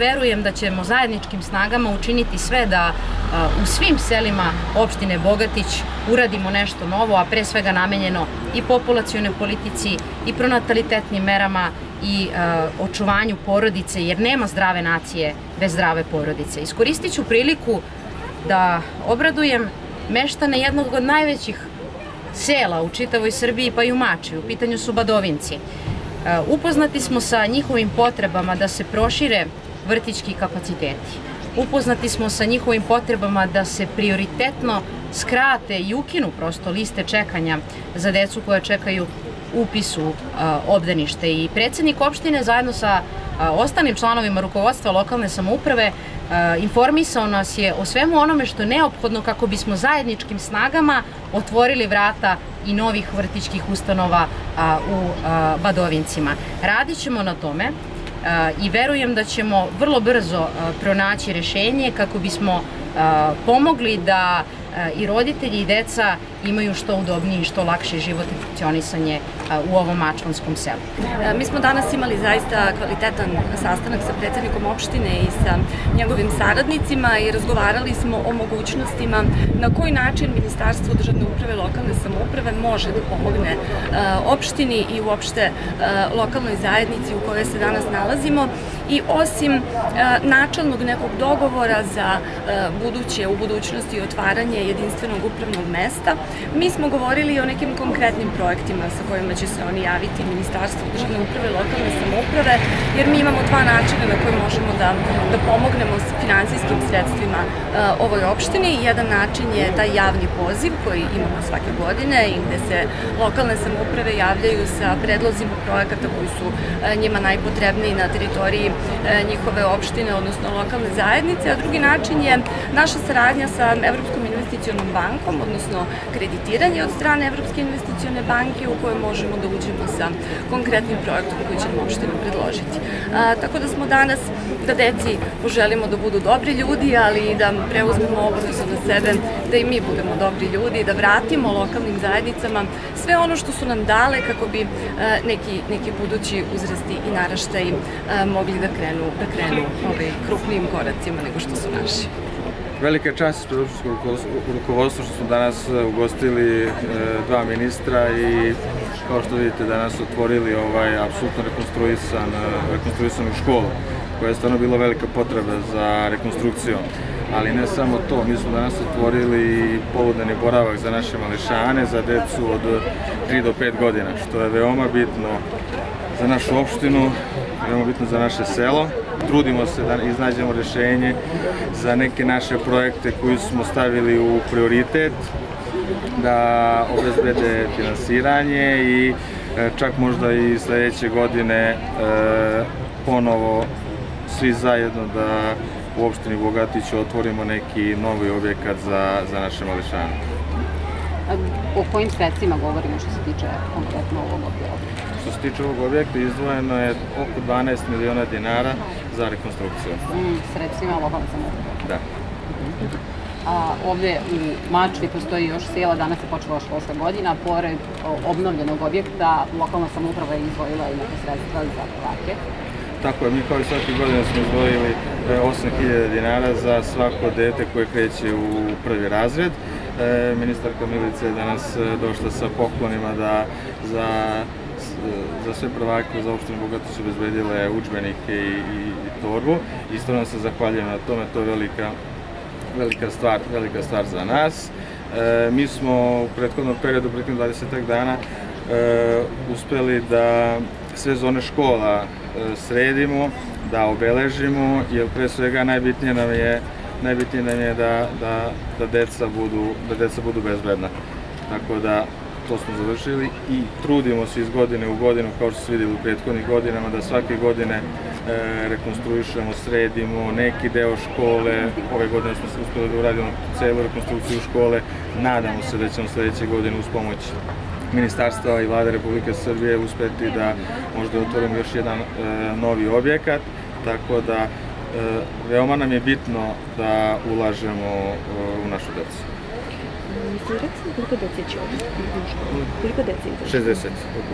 Verujem da ćemo zajedničkim snagama učiniti sve da u svim selima opštine Bogatić uradimo nešto novo, a pre svega namenjeno i populacionoj politici i pronatalitetnim merama i očuvanju porodice, jer nema zdrave nacije bez zdrave porodice. Iskoristit ću priliku da obradujem meštane jednog od najvećih sela u čitavoj Srbiji, pa i u Mačvi. U pitanju su Badovinci. Upoznati smo sa njihovim potrebama da se prošire vrtićki kapaciteti. Upoznati smo sa njihovim potrebama da se prioritetno skrate i ukinu prosto liste čekanja za decu koja čekaju upis u obdanište. I predsednik opštine zajedno sa ostalim članovima rukovodstva lokalne samouprave informisao nas je o svemu onome što je neophodno kako bismo zajedničkim snagama otvorili vrata i novih vrtićkih ustanova u Badovincima. Radit ćemo na tome i verujem da ćemo vrlo brzo pronaći rešenje kako bismo pomogli da i roditelji i deca imaju što udobniji i što lakši život i funkcionisanje u ovom mačvanskom selu. Mi smo danas imali zaista kvalitetan sastanak sa predsednikom opštine i sa njegovim saradnicima i razgovarali smo o mogućnostima na koji način Ministarstvo državne uprave i lokalne samouprave može da pomogne opštini i uopšte lokalnoj zajednici u kojoj se danas nalazimo. I osim načelnog nekog dogovora za u budućnosti otvaranje jedinstvenog upravnog mesta, mi smo govorili i o nekim konkretnim projektima sa kojima će se oni javiti Ministarstvu državne uprave i lokalne samouprave, jer mi imamo dva načina na koje možemo da pomognemo s finansijskim sredstvima ovoj opštini. Jedan način je taj javni poziv koji imamo svake godine i gde se lokalne samouprave javljaju sa predlozima projekata koji su njima najpotrebniji na teritoriji njihove opštine, odnosno lokalne zajednice, a drugi način je naša saradnja sa Evropskom investicionom bankom, odnosno kreditiranje od strane Evropske investicione banke u kojoj možemo da uđemo sa konkretnim projektom koji će nam opština predložiti. Tako da smo danas da deci poželimo da budu dobri ljudi, ali i da preuzmemo obavezu na sebe da i mi budemo dobri ljudi i da vratimo lokalnim zajednicama sve ono što su nam dale kako bi neki budući uzrasti i naraštaji mogli da krenu krupnijim koracima nego što su naši. Velika je čast ispred opštinskog rukovodstva što smo danas ugostili dva ministra i kao što vidite danas otvorili apsolutno rekonstruisanu školu koja je stvarno bila velika potreba za rekonstrukcijom. Ali ne samo to, mi smo danas otvorili poludnevni boravak za naše mališane, za decu od 3 do 5 godina, što je veoma bitno za našu opštinu, veoma bitno za naše selo. Trudimo se da iznađemo rešenje za neke naše projekte koji smo stavili u prioritet, da obezbede finansiranje i čak možda i sledeće godine ponovo svi zajedno da u opštini Bogatić otvorimo neki novi objekat za naše mališane. O kojim sredstvima govorimo što se tiče konkretno ovog objekta? Što se tiče ovog objekta, izdvojeno je oko 12 miliona dinara za rekonstrukciju. Sredstvima lokalne samouprave? Da. Ovde u Mačvi postoji još sela, danas je počela školska godina, pored obnovljenog objekta lokalna samouprava je izdvojila i neke sredstva za prvake. Tako je, mi kao i svake godine smo izdvojili 8.000 dinara za svako dete koje kreće u prvi razred. Ministarka Milica je danas došla sa poklonima da za sve prvake za opštinu Bogatić obezbedile udžbenike i torbu. Isto nam se zahvaljujem na tome, to je velika stvar za nas. Mi smo u prethodnom periodu, prethodnih 20 dana, uspeli da sve zone škola sredimo, da obeležimo, jer pre svega najbitnije nam je da deca budu bezbedna. Tako da to smo završili i trudimo se iz godine u godinu, kao što se vidjeli u prethodnih godinama, da svake godine rekonstruišemo, sredimo neki deo škole. Ove godine smo uspeli da uradimo celu rekonstrukciju škole. Nadamo se da ćemo sledeće godine uz pomoć Ministarstva i Vlade Republike Srbije uspeti da možda otvorimo još jedan novi objekat, tako da veoma nam je bitno da ulažemo u našu decu. Koliko dece će ovdje? Koliko dece? 60.